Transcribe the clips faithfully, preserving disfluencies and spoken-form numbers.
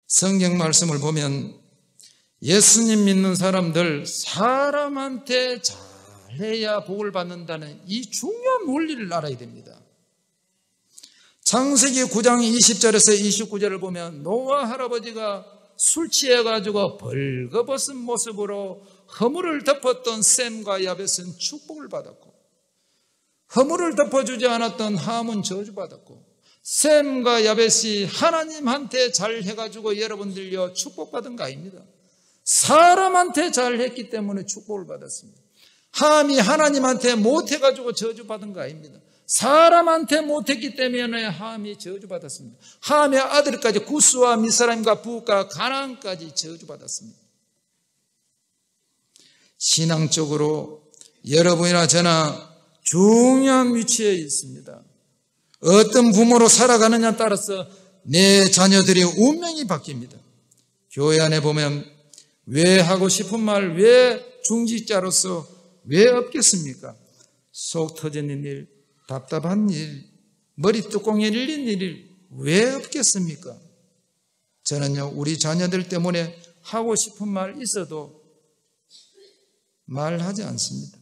성경 말씀을 보면 예수님 믿는 사람들 사람한테 잘해야 복을 받는다는 이 중요한 원리를 알아야 됩니다. 창세기 구 장 이십 절에서 이십구 절을 보면 노아 할아버지가 술 취해가지고 벌거벗은 모습으로 허물을 덮었던 셈과 야벳은 축복을 받았고, 허물을 덮어주지 않았던 함은 저주받았고, 셈과 야벳이 하나님한테 잘해가지고 여러분들요 축복받은 거 아닙니다. 사람한테 잘했기 때문에 축복을 받았습니다. 함이 하나님한테 못해가지고 저주받은 거 아닙니다. 사람한테 못했기 때문에 함이 저주받았습니다. 함의 아들까지 구스와 미스라임과 부가 가나안까지 저주받았습니다. 신앙적으로 여러분이나 저나 중요한 위치에 있습니다. 어떤 부모로 살아가느냐에 따라서 내 자녀들의 운명이 바뀝니다. 교회 안에 보면 왜 하고 싶은 말, 왜 중직자로서 왜 없겠습니까? 속 터지는 일, 답답한 일, 머리 뚜껑이 열린 일이 왜 없겠습니까? 저는요, 우리 자녀들 때문에 하고 싶은 말 있어도 말하지 않습니다.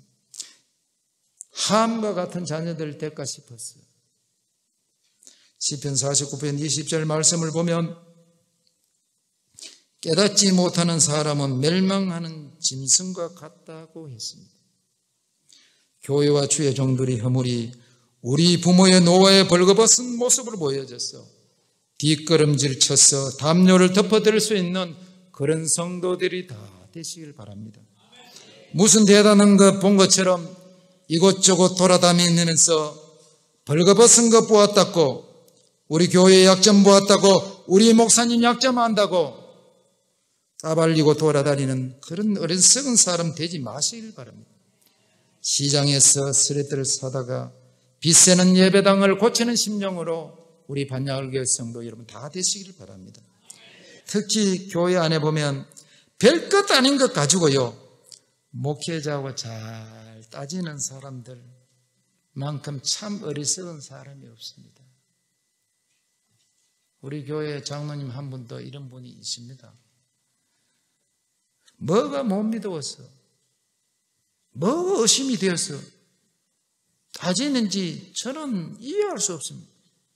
함과 같은 자녀들 될까 싶었어요. 시편 사십구 편 이십 절 말씀을 보면 깨닫지 못하는 사람은 멸망하는 짐승과 같다고 했습니다. 교회와 주의 종들의 허물이 우리 부모의 노아의 벌거벗은 모습으로 보여졌어. 뒷걸음질 쳐서 담요를 덮어드릴 수 있는 그런 성도들이 다 되시길 바랍니다. 무슨 대단한 것 본 것처럼 이곳저곳 돌아다니면서 벌거벗은 것 보았다고, 우리 교회의 약점 보았다고, 우리 목사님 약점 안다고 따발리고 돌아다니는 그런 어리석은 사람 되지 마시길 바랍니다. 시장에서 스레트를 사다가 빚세는 예배당을 고치는 심령으로 우리 반야을교회 성도 여러분 다 되시길 바랍니다. 특히 교회 안에 보면 별것 아닌 것 가지고요 목회자하고 잘 따지는 사람들만큼 참 어리석은 사람이 없습니다. 우리 교회 장로님 한 분도 이런 분이 있습니다. 뭐가 못 믿어서, 뭐가 의심이 되어서 따지는지 저는 이해할 수 없습니다.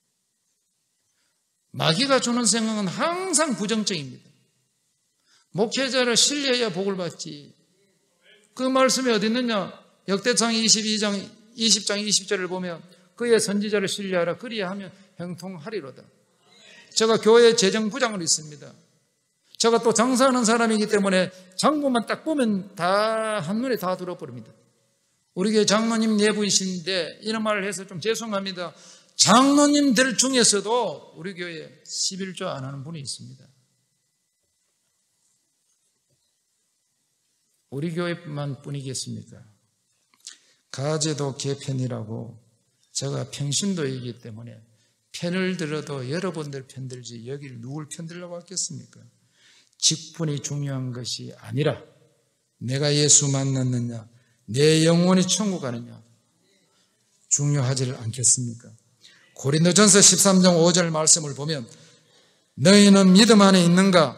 마귀가 주는 생각은 항상 부정적입니다. 목회자를 신뢰해야 복을 받지. 그 말씀이 어디 있느냐? 역대상 이십이 장 이십 장 이십 절을 보면 그의 선지자를 신뢰하라 그리야 하면 형통하리로다. 제가 교회 재정부장으로 있습니다. 제가 또 장사하는 사람이기 때문에 장부만 딱 보면 다 한눈에 다 들어버립니다. 우리 교회 장로님 내부이신데 이런 말을 해서 좀 죄송합니다. 장로님들 중에서도 우리 교회에 십일조 안 하는 분이 있습니다. 우리 교회만 뿐이겠습니까? 가제도 개편이라고 제가 평신도이기 때문에 편을 들어도 여러분들 편들지 여기를 누굴 편들려고 하겠습니까? 직분이 중요한 것이 아니라 내가 예수 만났느냐, 내 영혼이 천국 가느냐 중요하지를 않겠습니까? 고린도전서 십삼 장 오 절 말씀을 보면 너희는 믿음 안에 있는가?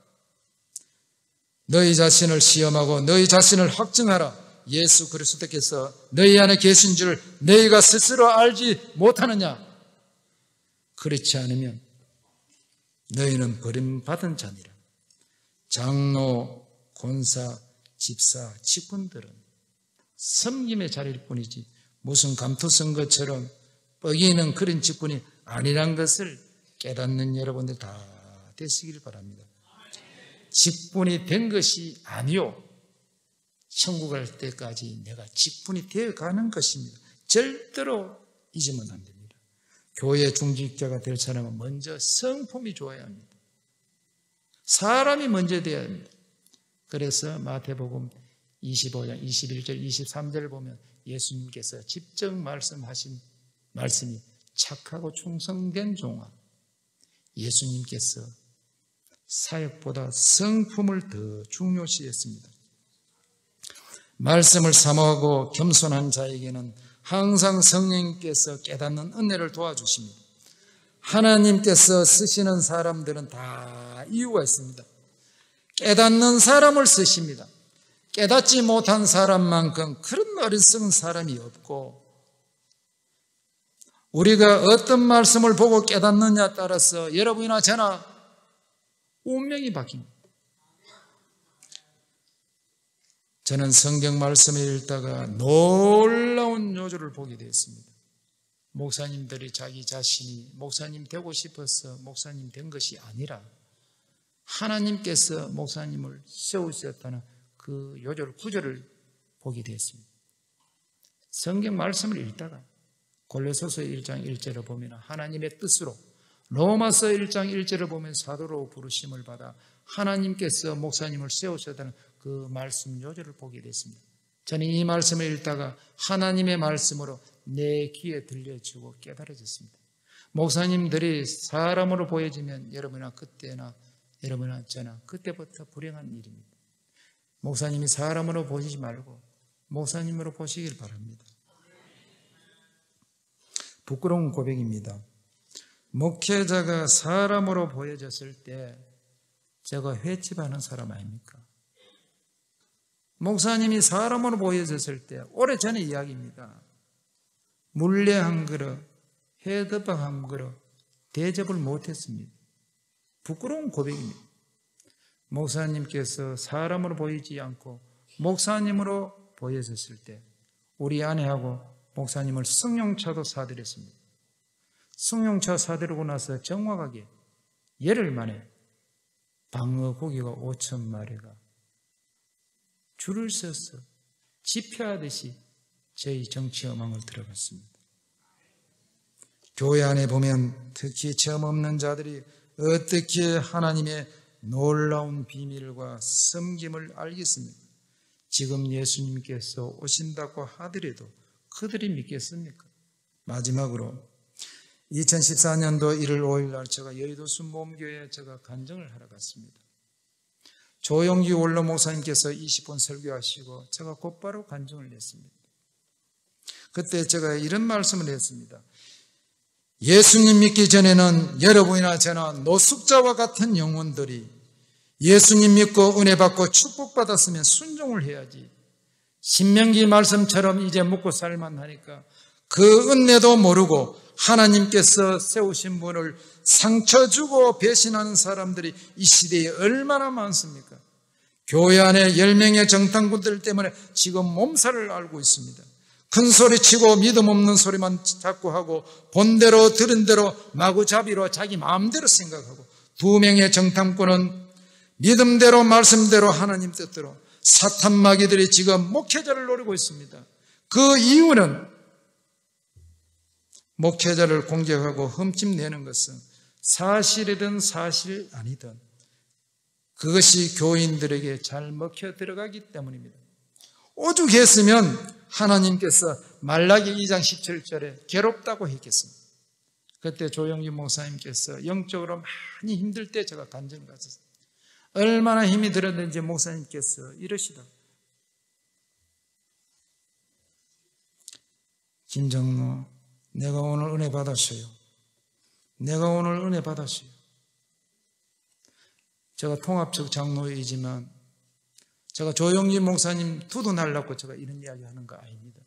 너희 자신을 시험하고 너희 자신을 확증하라. 예수 그리스도께서 너희 안에 계신 줄 너희가 스스로 알지 못하느냐? 그렇지 않으면 너희는 버림받은 자니라. 장로, 권사, 집사, 직분들은 섬김의 자리일 뿐이지 무슨 감투선거처럼 뻐기는 그런 직분이 아니란 것을 깨닫는 여러분들 다 되시길 바랍니다. 직분이 된 것이 아니요 천국 갈 때까지 내가 직분이 되어가는 것입니다. 절대로 잊으면 안 됩니다. 교회 중직자가 될 사람은 먼저 성품이 좋아야 합니다. 사람이 먼저 되어야 합니다. 그래서 마태복음 이십오 장 이십일 절 이십삼 절을 보면 예수님께서 직접 말씀하신 말씀이 착하고 충성된 종아, 예수님께서 사역보다 성품을 더 중요시했습니다. 말씀을 사모하고 겸손한 자에게는 항상 성령님께서 깨닫는 은혜를 도와주십니다. 하나님께서 쓰시는 사람들은 다 이유가 있습니다. 깨닫는 사람을 쓰십니다. 깨닫지 못한 사람만큼 그런 어리석은 사람이 없고, 우리가 어떤 말씀을 보고 깨닫느냐에 따라서 여러분이나 저나 운명이 바뀝니다. 저는 성경 말씀을 읽다가 놀라운 요조를 보게 되었습니다. 목사님들이 자기 자신이 목사님 되고 싶어서 목사님 된 것이 아니라 하나님께서 목사님을 세우셨다는 그 요절 구절을 보게 되었습니다. 성경 말씀을 읽다가 골로새서 일 장 일 절을 보면 하나님의 뜻으로, 로마서 일 장 일 절을 보면 사도로 부르심을 받아 하나님께서 목사님을 세우셨다는 그 말씀 요절을 보게 됐습니다. 저는 이 말씀을 읽다가 하나님의 말씀으로 내 귀에 들려주고 깨달아졌습니다. 목사님들이 사람으로 보여지면 여러분이나 그때나 여러분이나 저나 그때부터 불행한 일입니다. 목사님이 사람으로 보시지 말고 목사님으로 보시길 바랍니다. 부끄러운 고백입니다. 목회자가 사람으로 보여졌을 때 제가 횟집하는 사람 아닙니까? 목사님이 사람으로 보여졌을 때 오래전의 이야기입니다. 물레 한 그릇, 회덮밥 한 그릇 대접을 못했습니다. 부끄러운 고백입니다. 목사님께서 사람으로 보이지 않고 목사님으로 보여졌을 때 우리 아내하고 목사님을 승용차도 사드렸습니다. 승용차 사드리고 나서 정확하게 열흘 만에 방어 고기가 오천 마리가 줄을 서서 집회하듯이 저희 정치 어망을 들어갔습니다. 교회 안에 보면 특히 체험 없는 자들이 어떻게 하나님의 놀라운 비밀과 섬김을 알겠습니까? 지금 예수님께서 오신다고 하더라도 그들이 믿겠습니까? 마지막으로 이천십사 년도 일월 오일 날 제가 여의도 순복음교회에 제가 간증을 하러 갔습니다. 조용기 원로 목사님께서 이십 분 설교하시고 제가 곧바로 간증을 했습니다. 그때 제가 이런 말씀을 했습니다. 예수님 믿기 전에는 여러분이나 저나 노숙자와 같은 영혼들이 예수님 믿고 은혜 받고 축복받았으면 순종을 해야지, 신명기 말씀처럼 이제 먹고 살만 하니까 그 은혜도 모르고 하나님께서 세우신 분을 상처 주고 배신하는 사람들이 이 시대에 얼마나 많습니까? 교회 안에 열 명의 정탐꾼들 때문에 지금 몸살을 앓고 있습니다. 큰 소리 치고 믿음 없는 소리만 자꾸 하고 본대로 들은 대로 마구잡이로 자기 마음대로 생각하고, 두 명의 정탐꾼은 믿음대로 말씀대로 하나님 뜻대로 사탄 마귀들이 지금 목회자를 노리고 있습니다. 그 이유는 목회자를 공격하고 흠집내는 것은 사실이든 사실 아니든 그것이 교인들에게 잘 먹혀 들어가기 때문입니다. 오죽했으면 하나님께서 말라기 이 장 십칠 절에 괴롭다고 했겠습니다. 그때 조영기 목사님께서 영적으로 많이 힘들 때 제가 간증을 가졌어요. 얼마나 힘이 들었는지 목사님께서 이러시다. 김정로, 내가 오늘 은혜 받았어요. 내가 오늘 은혜 받았어요. 제가 통합측 장로이지만 제가 조영기 목사님 두둔하려고 제가 이런 이야기 하는 거 아닙니다.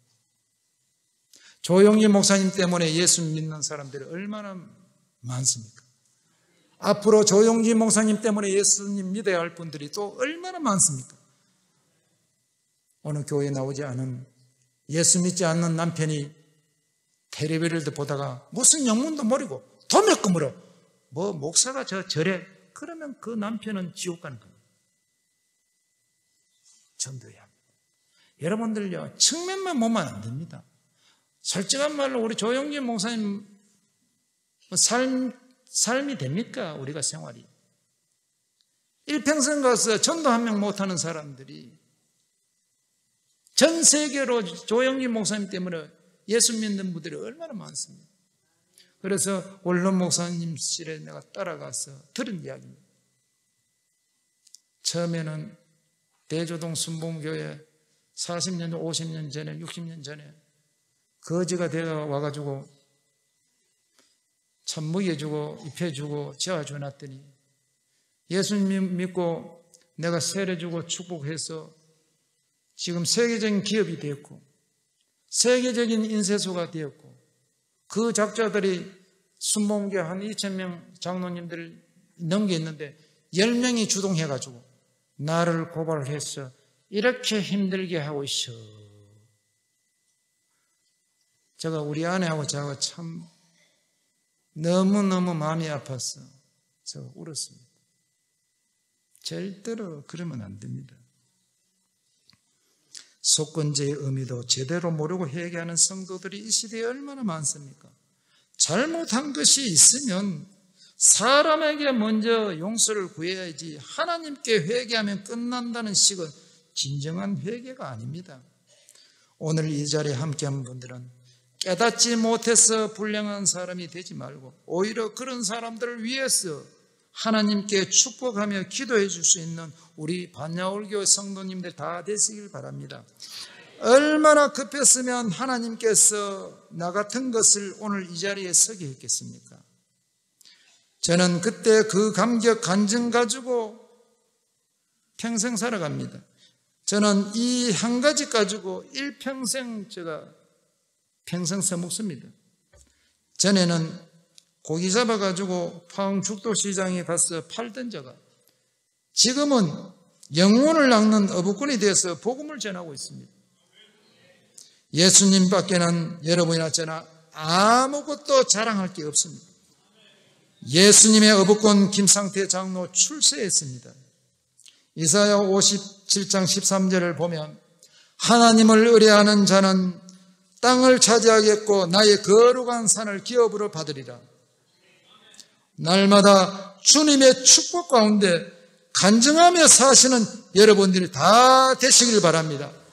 조영기 목사님 때문에 예수 믿는 사람들이 얼마나 많습니까? 앞으로 조영기 목사님 때문에 예수님 믿어야 할 분들이 또 얼마나 많습니까? 어느 교회에 나오지 않은, 예수 믿지 않는 남편이 텔레비를 보다가 무슨 영문도 모르고 도매금으로 뭐 목사가 저 절에, 그러면 그 남편은 지옥 가는 겁니다. 전도해야 합니다. 여러분들요, 측면만 보면 안 됩니다. 솔직한 말로 우리 조영기 목사님 삶, 삶이 됩니까? 우리가 생활이. 일평생 가서 전도 한 명 못하는 사람들이 전 세계로 조영기 목사님 때문에 예수 믿는 분들이 얼마나 많습니다. 그래서 원로 목사님실에 내가 따라가서 들은 이야기입니다. 처음에는 대조동 순복음교회 사십 년, 오십 년 전에, 육십 년 전에 거지가 되어 와가지고 참 먹여주고 입혀주고 재워줘놨더니 예수님 믿고 내가 세례주고 축복해서 지금 세계적인 기업이 되었고 세계적인 인쇄소가 되었고 그 작자들이 순모음교 한 이천 명 장로님들 넘게 있는데 열 명이 주동해가지고 나를 고발해서 이렇게 힘들게 하고 있어. 제가 우리 아내하고 저하고 참 너무너무 마음이 아팠어. 제가 울었습니다. 절대로 그러면 안 됩니다. 속건제의 의미도 제대로 모르고 회개하는 성도들이 이 시대에 얼마나 많습니까? 잘못한 것이 있으면 사람에게 먼저 용서를 구해야지 하나님께 회개하면 끝난다는 식은 진정한 회개가 아닙니다. 오늘 이 자리에 함께한 분들은 깨닫지 못해서 불량한 사람이 되지 말고 오히려 그런 사람들을 위해서 하나님께 축복하며 기도해 줄 수 있는 우리 반야울교 성도님들 다 되시길 바랍니다. 얼마나 급했으면 하나님께서 나 같은 것을 오늘 이 자리에 서게 했겠습니까? 저는 그때 그 감격 간증 가지고 평생 살아갑니다. 저는 이 한 가지 가지고 일평생 제가 평생 써먹습니다. 전에는 고기 잡아가지고 포항 죽도시장에 가서 팔던 자가 지금은 영혼을 낚는 어부꾼이 되어서 복음을 전하고 있습니다. 예수님밖에는 여러분이나 저나 아무것도 자랑할 게 없습니다. 예수님의 어부꾼 김상태 장로 출세했습니다. 이사야 오십칠 장 십삼 절을 보면 하나님을 의뢰하는 자는 땅을 차지하겠고 나의 거룩한 산을 기업으로 받으리라. 날마다 주님의 축복 가운데 간증하며 사시는 여러분들이 다 되시길 바랍니다.